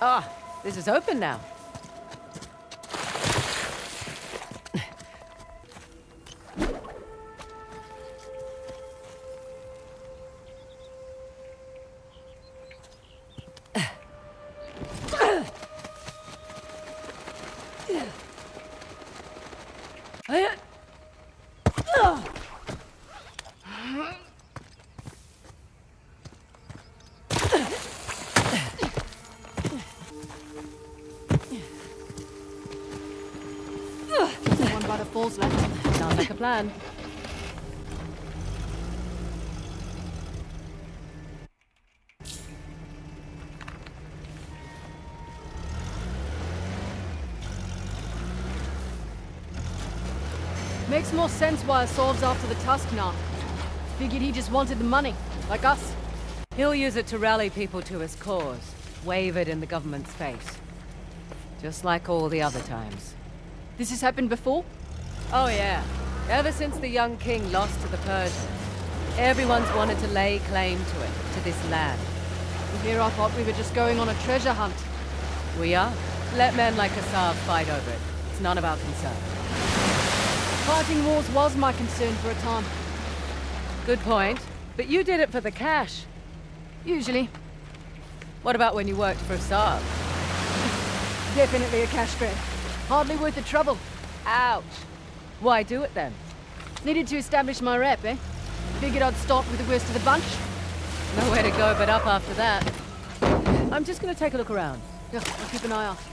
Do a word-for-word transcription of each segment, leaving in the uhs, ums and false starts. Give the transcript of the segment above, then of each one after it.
Ah, this is open now. One by the falls left. Sounds like a plan. Makes more sense why Asaav's after the tusk now. Figured he just wanted the money, like us. He'll use it to rally people to his cause, wave it in the government's face. Just like all the other times. This has happened before? Oh yeah. Ever since the young king lost to the Persians, everyone's wanted to lay claim to it, to this land. And here I thought we were just going on a treasure hunt. We are. Let men like Asaav fight over it. It's none of our concern. Fighting wars was my concern for a time. Good point. But you did it for the cash. Usually. What about when you worked for Asaav? Definitely a cash grab. Hardly worth the trouble. Ouch. Why do it then? Needed to establish my rep, eh? Figured I'd start with the worst of the bunch. Nowhere to go but up after that. I'm just gonna take a look around. Yeah, I'll keep an eye out.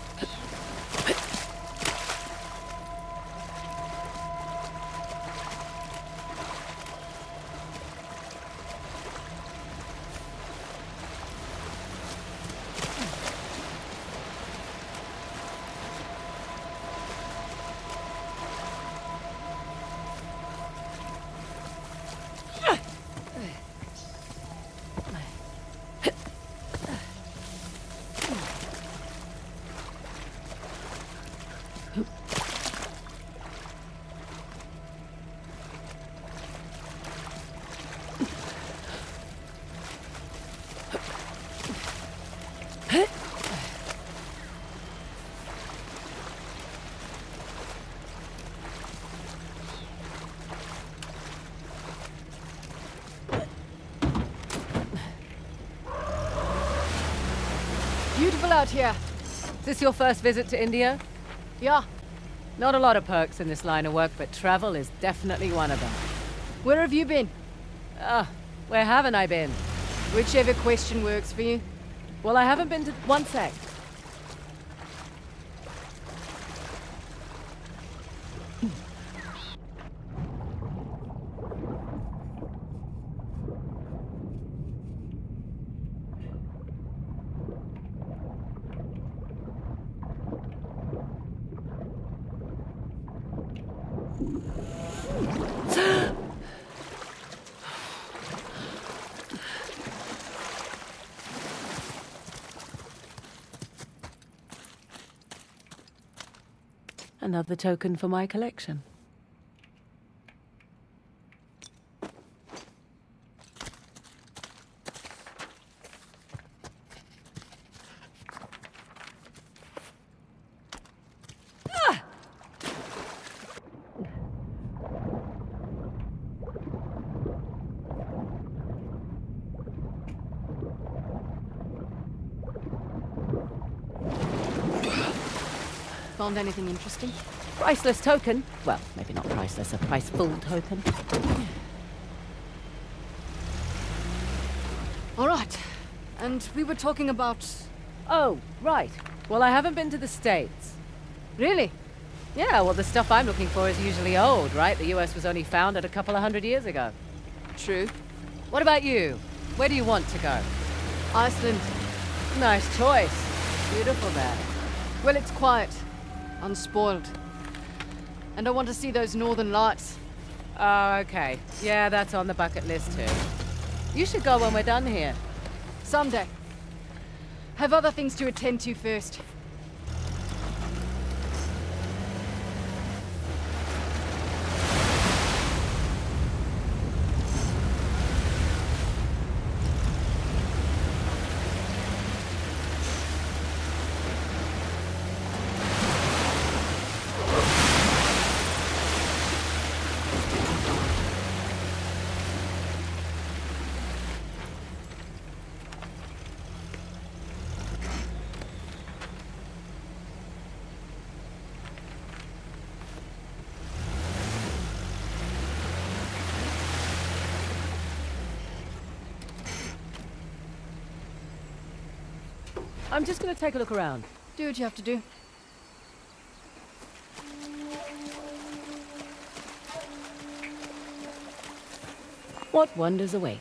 Beautiful out here. Is this your first visit to India? Yeah. Not a lot of perks in this line of work, but travel is definitely one of them. Where have you been? Ah, where haven't I been? Whichever question works for you. Well, I haven't been to... One sec. Another token for my collection. Found anything interesting? Priceless token. Well, maybe not priceless, a priceful token. All right. And we were talking about... Oh, right. Well, I haven't been to the States. Really? Yeah, well, the stuff I'm looking for is usually old, right? The U S was only founded a couple of hundred years ago. True. What about you? Where do you want to go? Iceland. Nice choice. Beautiful there. Well, it's quiet. Unspoiled. And I want to see those northern lights. Oh, okay. Yeah, that's on the bucket list too. You should go when we're done here. Someday. Have other things to attend to first. I'm just gonna take a look around. Do what you have to do. What wonders await?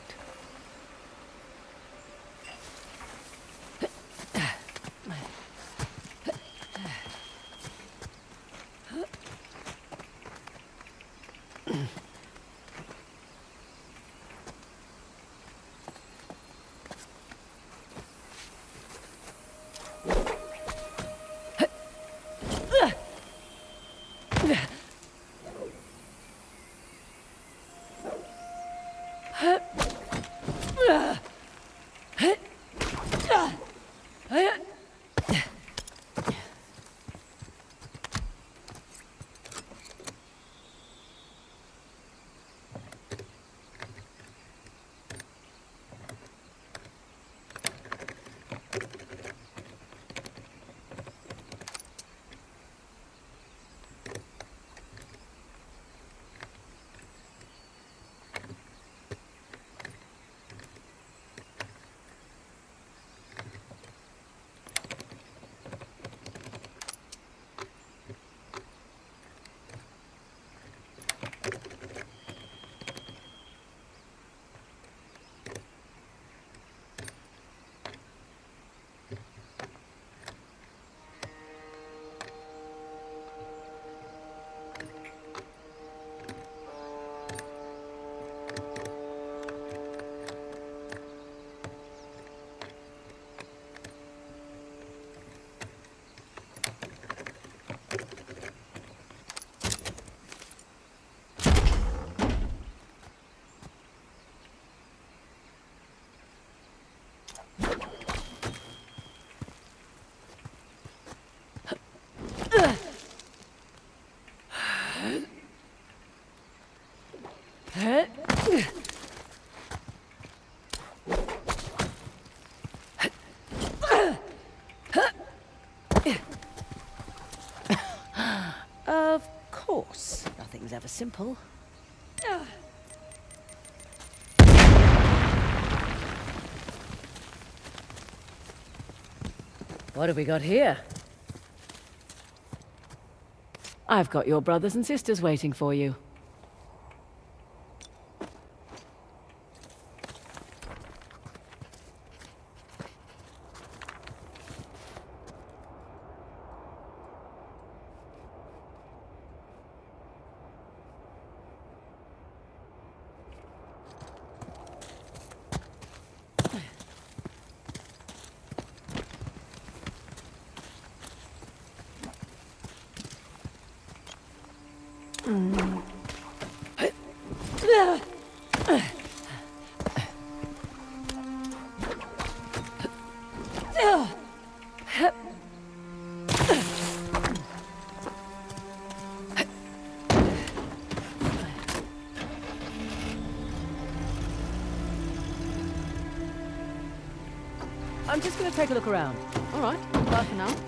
Of course, nothing's ever simple. What have we got here? I've got your brothers and sisters waiting for you. I'm just gonna take a look around. All right, bye for now.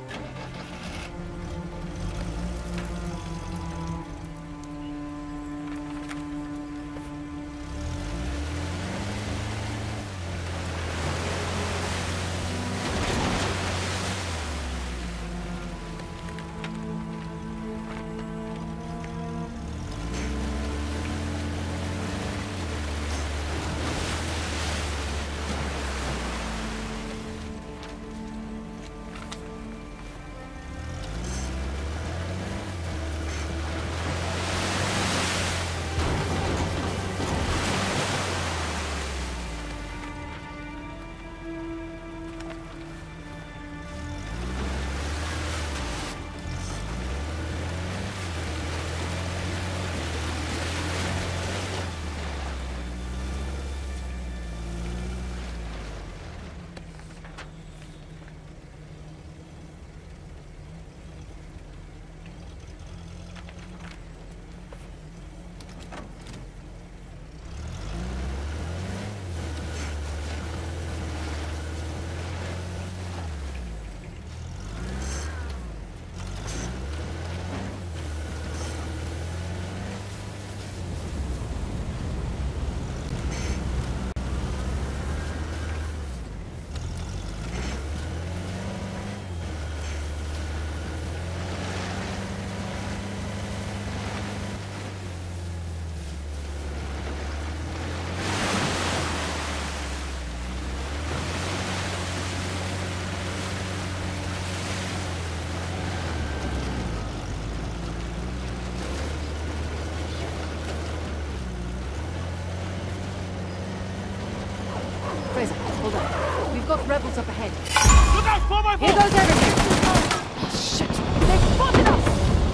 Hold on. We've got rebels up ahead. Look out! four by four! Here goes everything! Oh, shit! They've spotted us!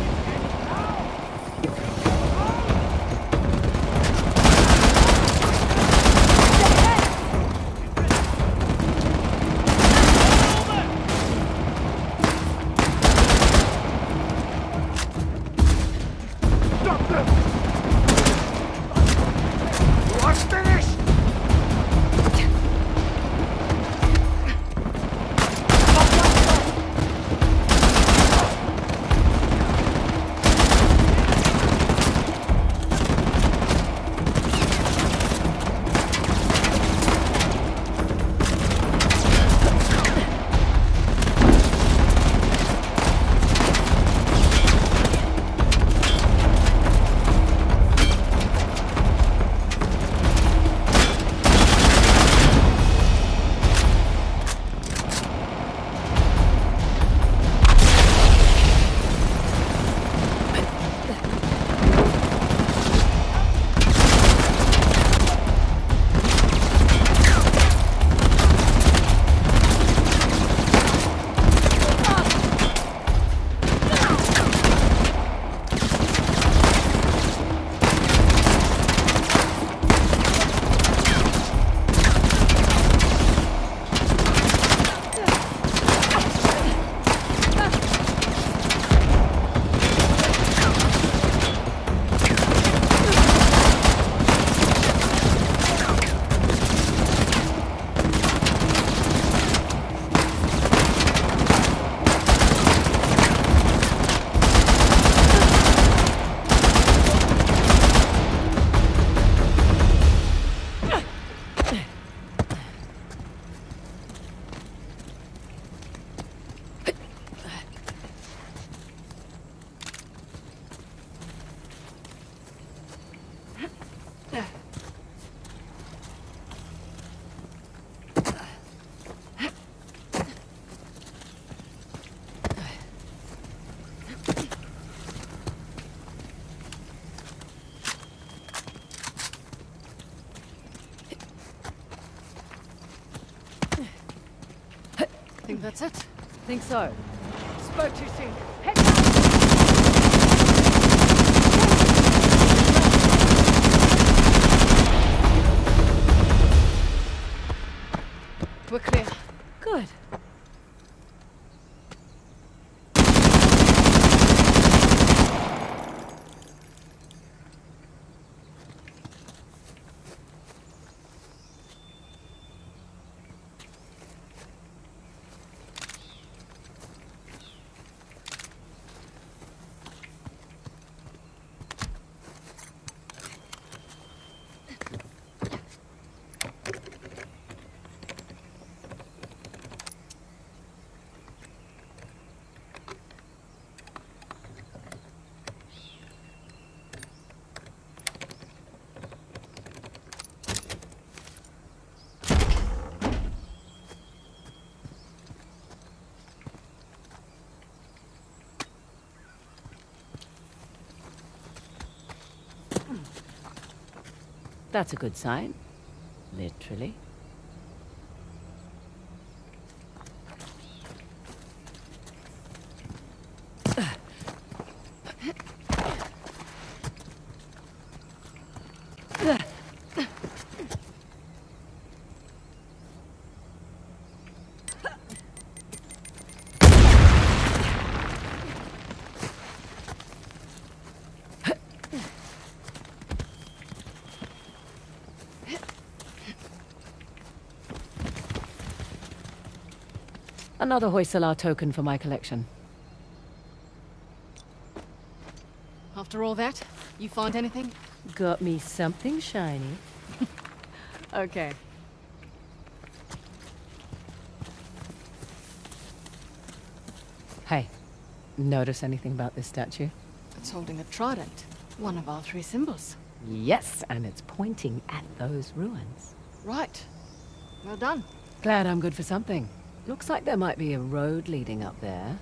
Think that's it? Think so. Spoke too soon. Head down! We're clear. Good. That's a good sign. Literally. Another Hoysala token for my collection. After all that, you find anything? Got me something shiny. Okay. Hey, notice anything about this statue? It's holding a trident. One of our three symbols. Yes, and it's pointing at those ruins. Right. Well done. Glad I'm good for something. Looks like there might be a road leading up there.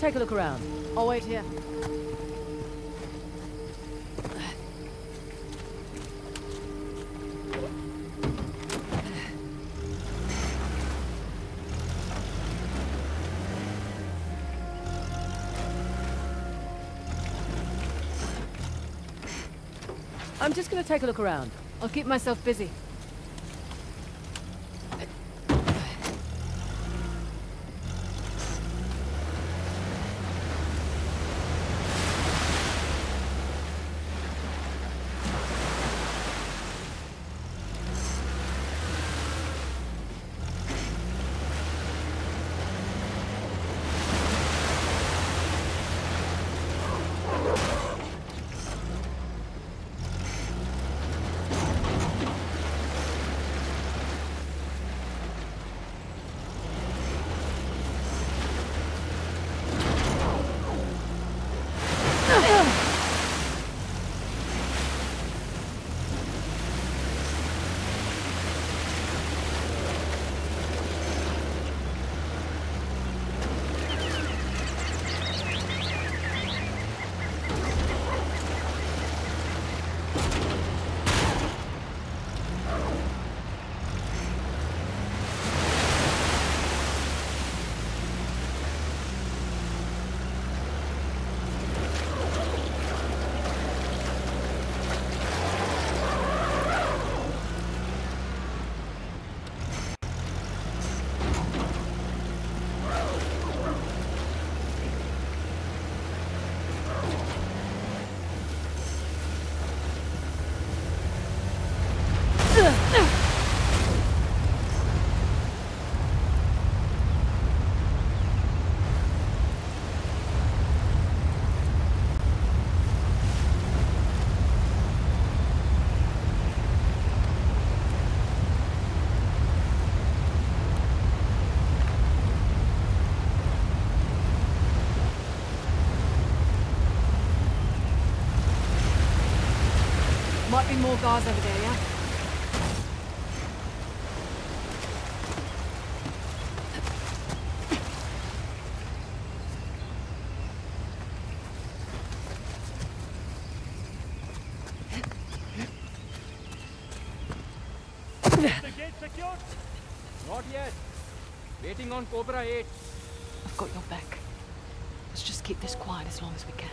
take a look around. I'll wait here. I'm just gonna take a look around. I'll keep myself busy. Might be more guards over there, yeah? The gate secured? Not yet. Waiting on Cobra eight. I've got your back. Let's just keep this quiet as long as we can.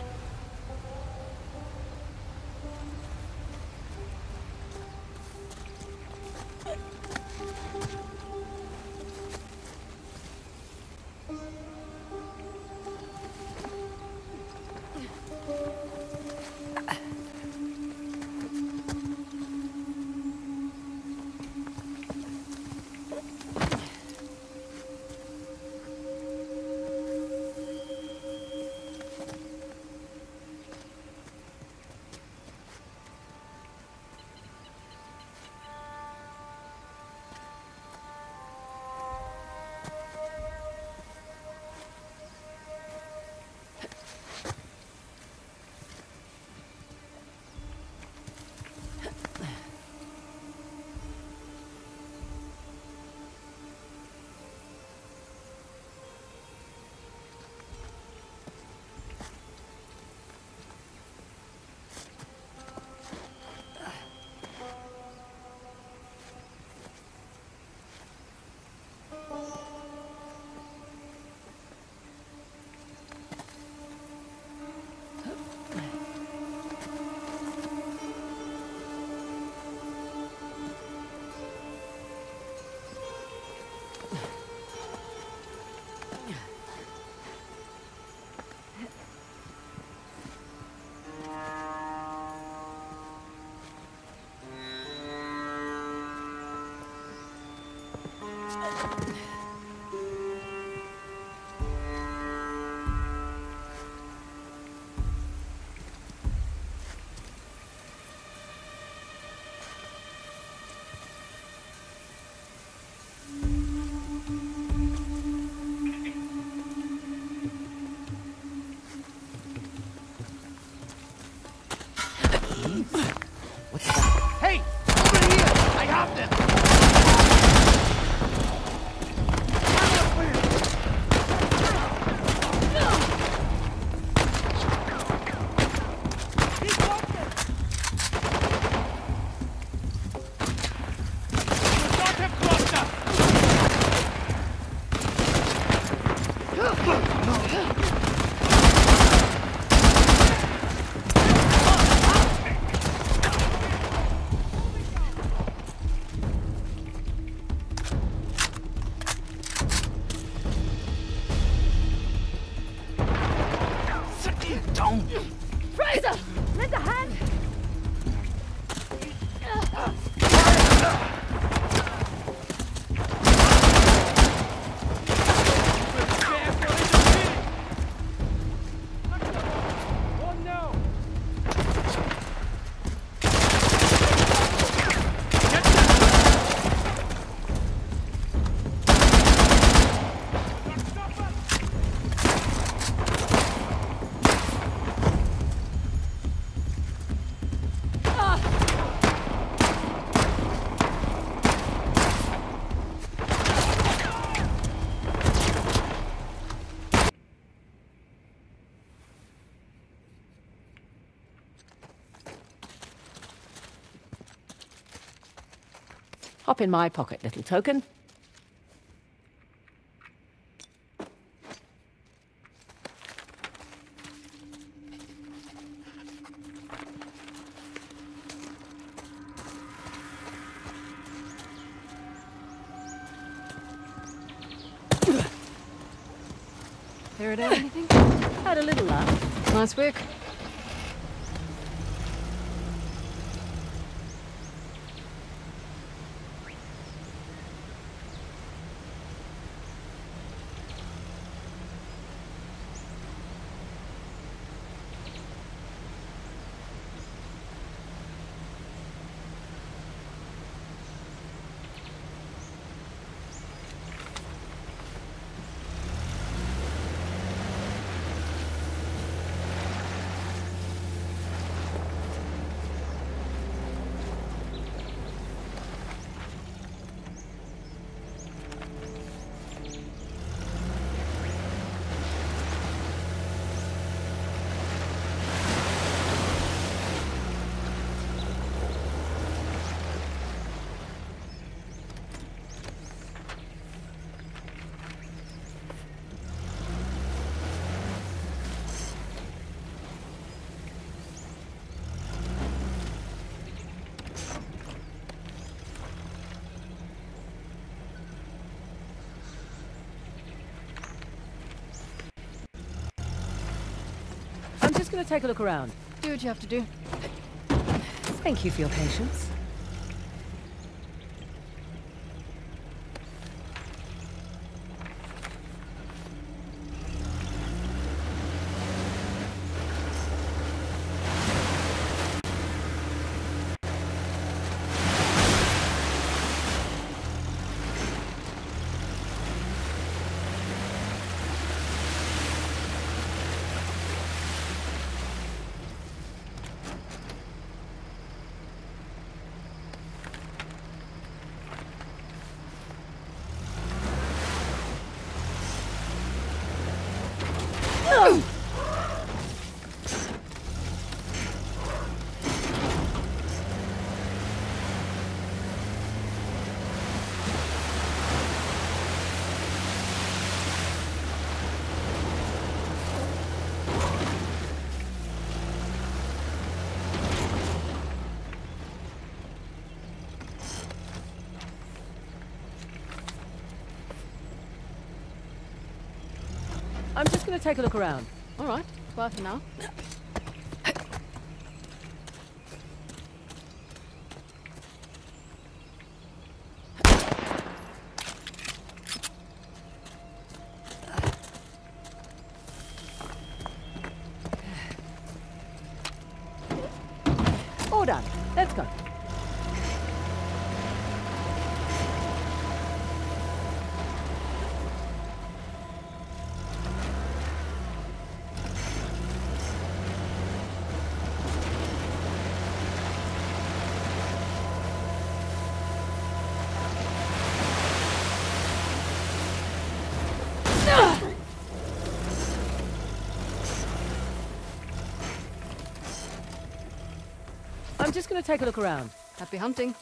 Don't! Fraser! Lend a hand! One now! Hop in my pocket, little token. Hear it or anything? Had a little laugh. Nice work. I'm just going to take a look around. Do what you have to do. Thank you for your patience. I'm just going to take a look around. All right. Bye for now. All done. Let's go. I'm just going to take a look around. Happy hunting.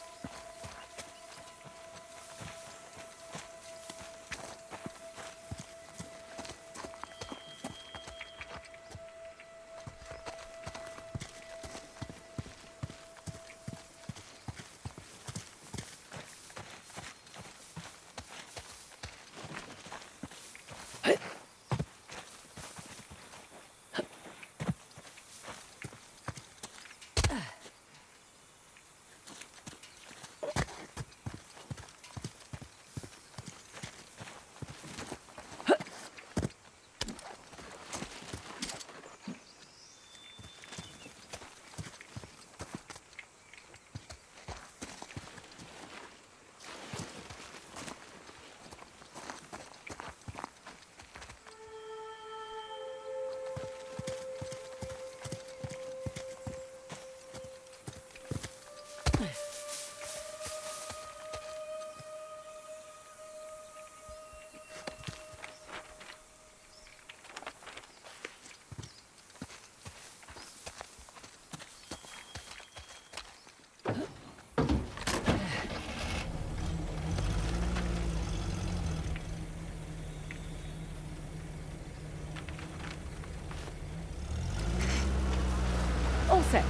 All set.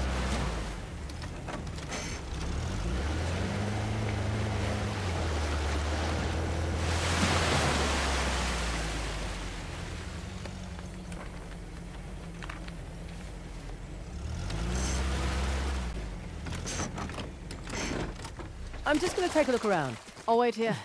I'm just gonna take a look around. I'll wait here.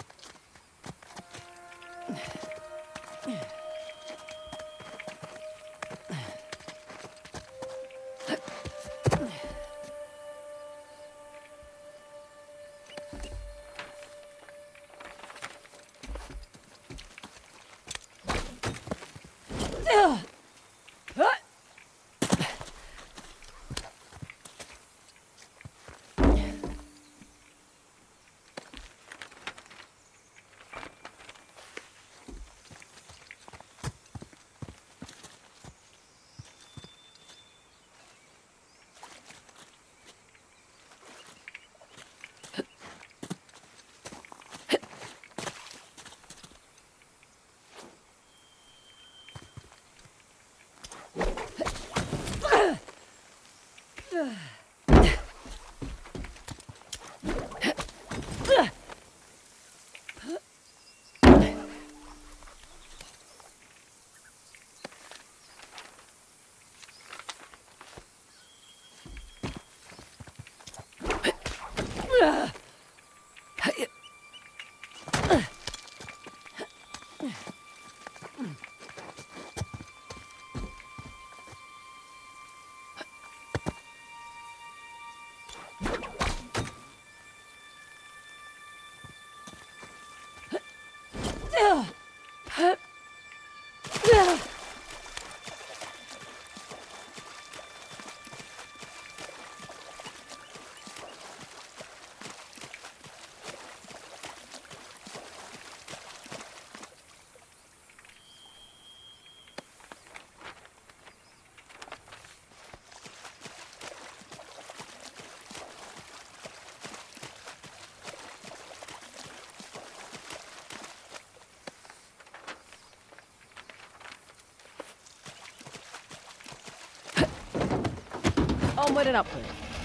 Onward and upward.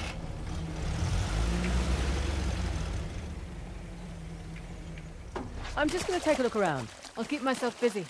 I'm just gonna take a look around. I'll keep myself busy.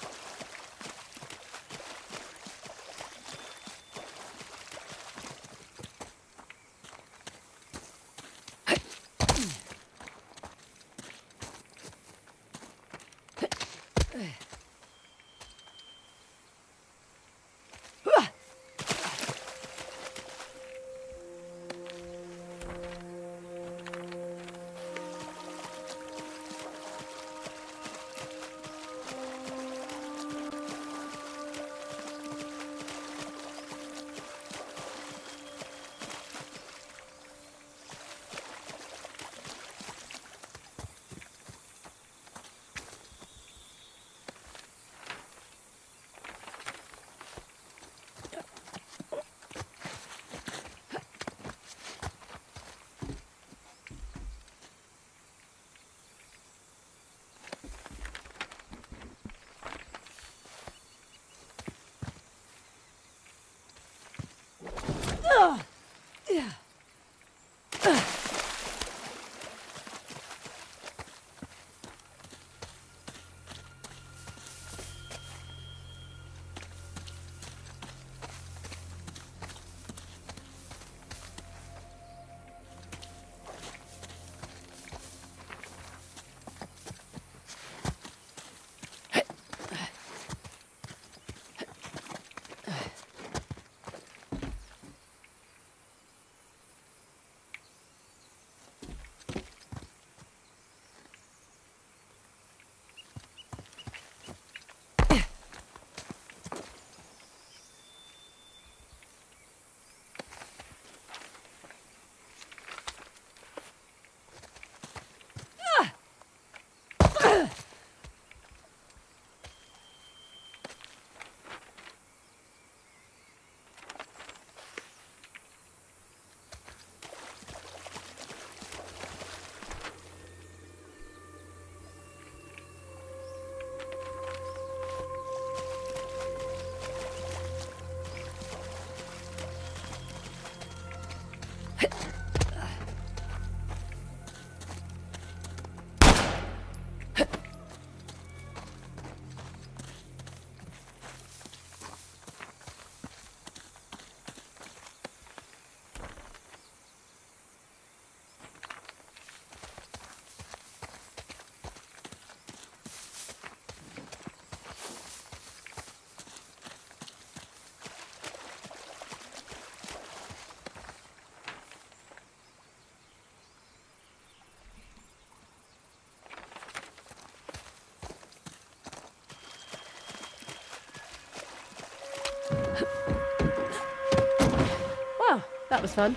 Well, that was fun.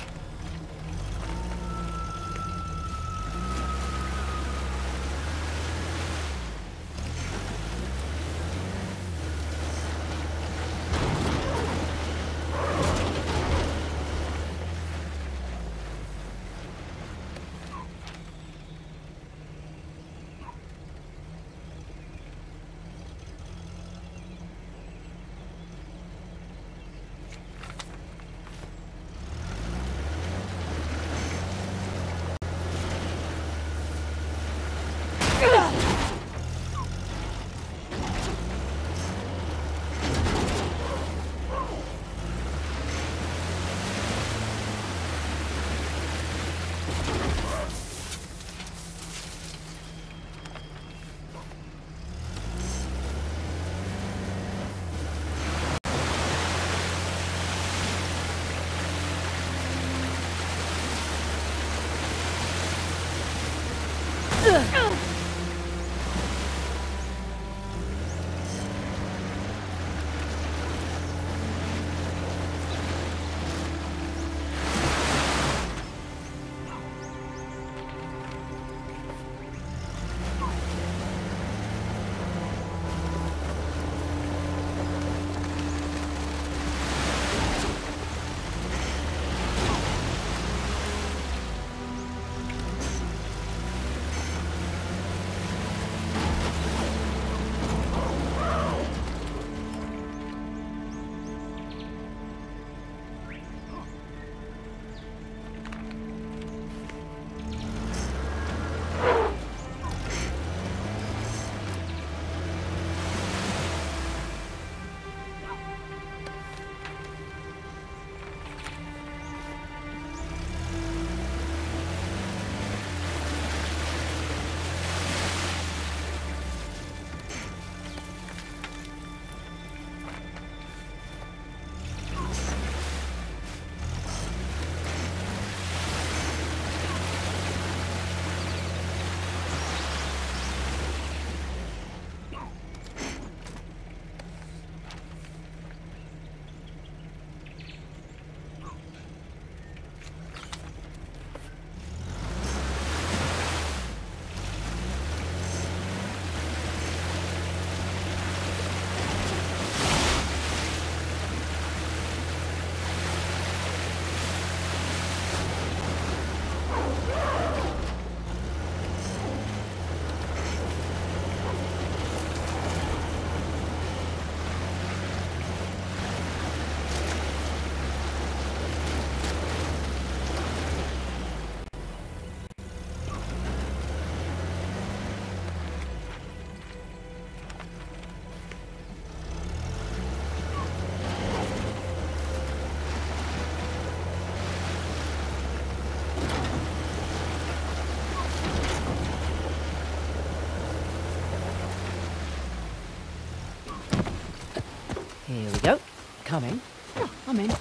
Here we go. Coming. Oh, I'm in.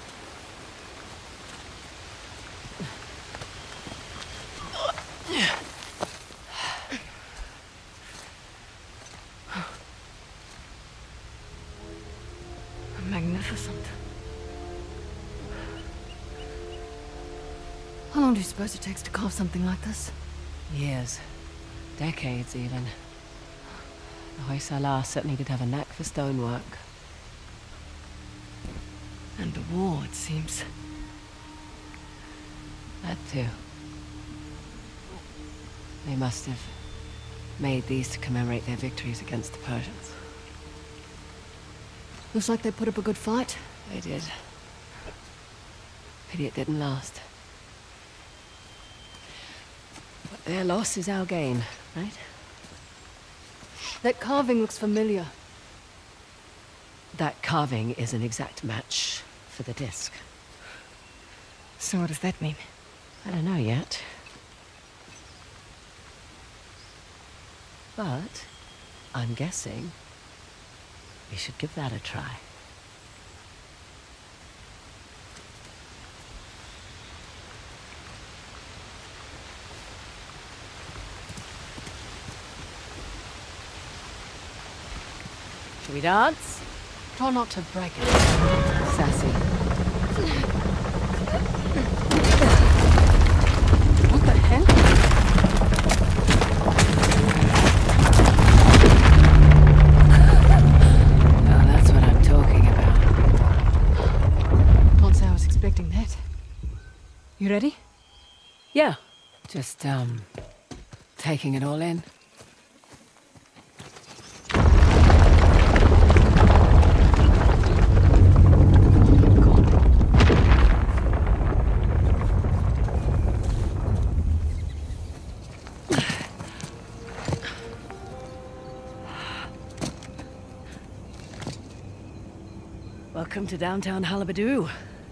Magnificent. How long do you suppose it takes to carve something like this? Years. Decades, even. The Hoysala certainly did have a knack for stonework. And the war, it seems. That too. They must have made these to commemorate their victories against the Persians. Looks like they put up a good fight. They did. Pity it didn't last. But their loss is our gain, right? That carving looks familiar. That carving is an exact match for the disc. So what does that mean? I don't know yet. But I'm guessing we should give that a try. Should we dance? Try not to break it. Sassy. What the hell? Now that's what I'm talking about. Can't say I was expecting that. You ready? Yeah. Just, um, taking it all in. Welcome to downtown Halibadu.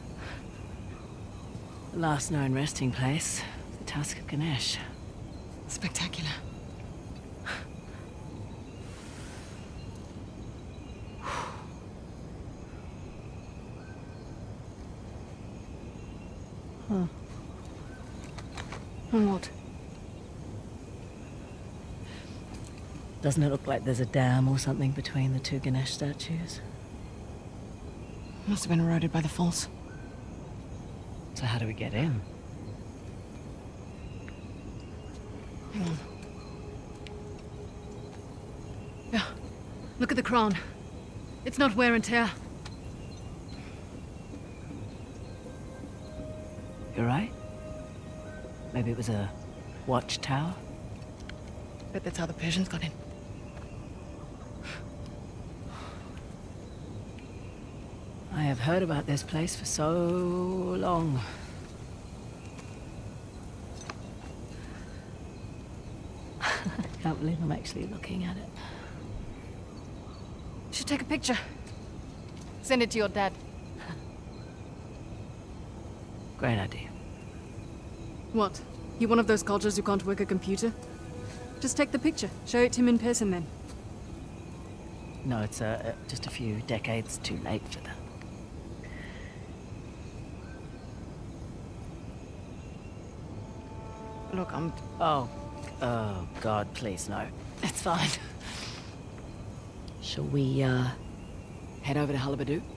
The last known resting place, the Tusk of Ganesh. Spectacular. Huh. And what? Doesn't it look like there's a dam or something between the two Ganesh statues? Must have been eroded by the falls. So how do we get in? Hang on. Yeah. Look at the crown. It's not wear and tear. You're right. Maybe it was a watchtower? Bet that's how the Persians got in. I have heard about this place for so long. I can't believe I'm actually looking at it. Should take a picture. Send it to your dad. Great idea. What? You one of those cultures who can't work a computer? Just take the picture. Show it to him in person then. No, it's uh, uh, just a few decades too late for that. Look, I'm... Oh, oh God, please no. It's fine. Shall we, uh, head over to Halibadu?